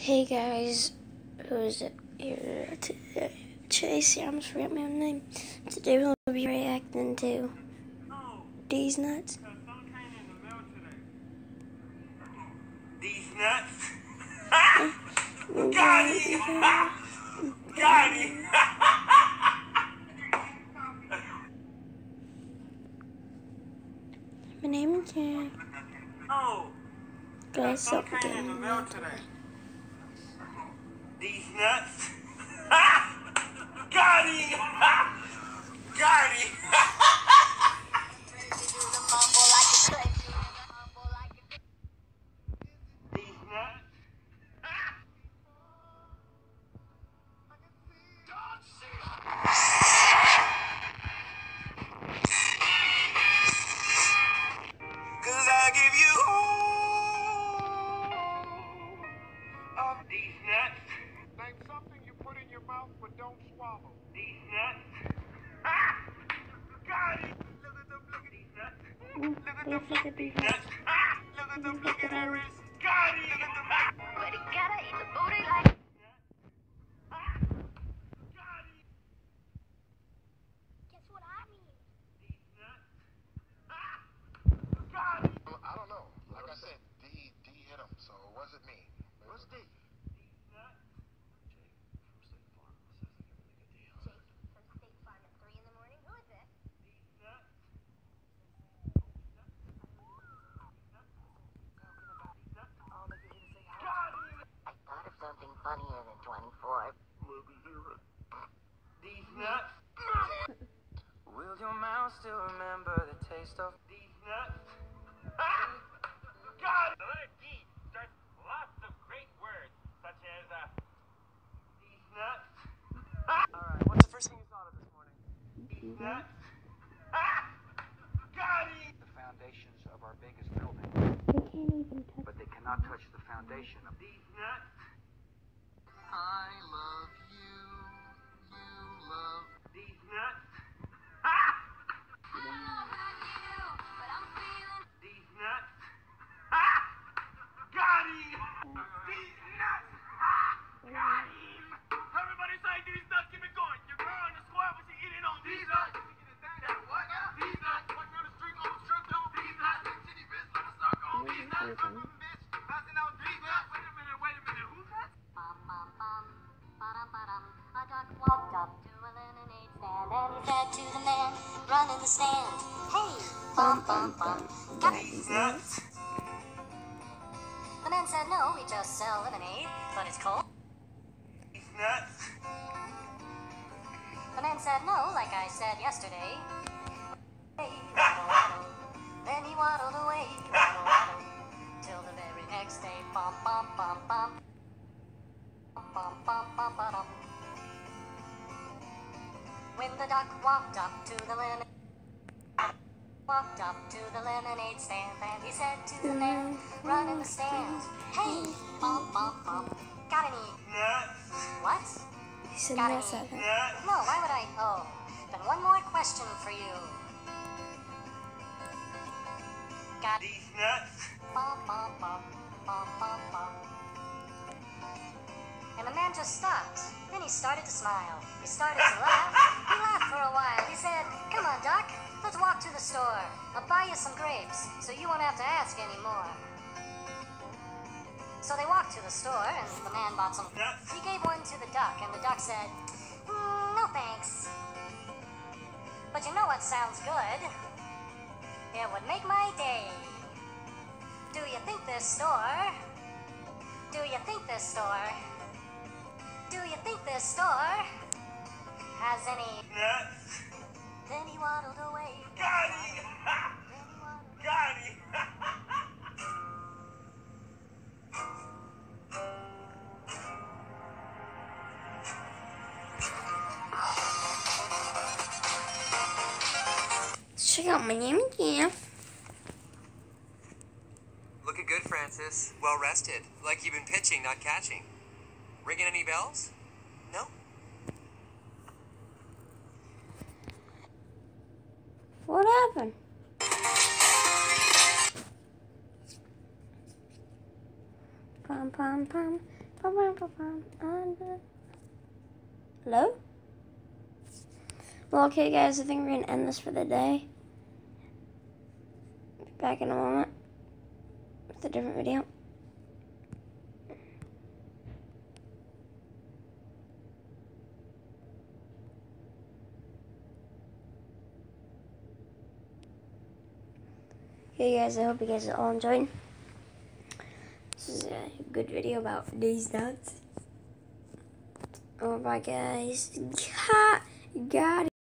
Hey guys, who's here today? Chase, I almost forgot my own name. Today we'll be reacting to These Nuts. These Nuts? Got him! Got him! My name is Karen. Oh, Guys, so something in the mail today. These Nuts? Got him! Got him! These Nuts? Cause I give you these nuts. Name something you put in your mouth but don't swallow. These nuts. Got it. Look at them, look at these nuts. Look at them, look at these nuts. Look at them, look at their wrists. Got it. Look at them. But he gotta eat the booty like. Got it. Guess what I mean? These nuts. Got it. I don't know. Like I said, D hit him, so it wasn't me. What's D? These nuts. Jake from State Farm at 3 in the morning. Who is this? These nuts. I thought of something funnier than 24. Let me hear it. These nuts. Will your mouth still remember the taste of These nuts. Got it. The letter D starts lots of great words, such as these nuts. Alright, what's the first thing you thought of this morning? These nuts. Got it. The foundations of our biggest building, They can't even touch. but they cannot touch the foundation of These nuts. I love you. You love. These nuts. These nuts. Got him. These nuts. Got him. Everybody say these nuts. Keep it going. Your girl in the squad, but she eating on these nuts. What? These nuts. Walking on the street, almost tripped on these nuts. City bitch, let us suck on these nuts. Bitch, passing out these nuts. Wait a minute. Who's nuts? Bum, bum, bum. Ba-dum-ba-dum. A duck walked up to a lemonade stand and he said to the man running the stand, "Hey, bum, bum, bum. Got it?" These nuts. The man said, "No, we just sell lemonade, but it's cold." These nuts. The man said, "No, like I said yesterday." Hey, waddle, waddle. Then he waddled away, waddle, waddle, till the very next day. Bum, bum, bum, bum. Bum, bum, bum, bum, bum. When the duck walked up to the lemonade stand, and he said to the man running the stand, "Hey, bum, bum, bum. Got any Nuts. what?" He said Got nuts any- at her. Nuts. No, why would I? Oh, then one more question for you. Got These nuts. bum, bum, bum, bum, bum, bum. And the man just stopped. Then he started to smile. He started to laugh. He laughed for a while. He said, "Come on, Doc. Let's walk to the store. I'll buy you some grapes, so you won't have to ask anymore." So they walked to the store, and the man bought some. Nuts. He gave one to the duck, and the duck said, "No thanks. But you know what sounds good? It would make my day. Do you think this store? Do you think this store? Do you think this store has any?" Nuts. Then he waddled away. Got him. Then he waddled. Got him. Check out my name again. Looking good, Francis. Well rested. Like you've been pitching, not catching. Ringing any bells? No? What happened? Pum pum pum Hello? Well, okay, guys, I think we're gonna end this for the day. Be back in a moment with a different video. Okay, guys, I hope you guys all enjoyed. This is a good video about these nuts. Oh, bye, guys. Got it.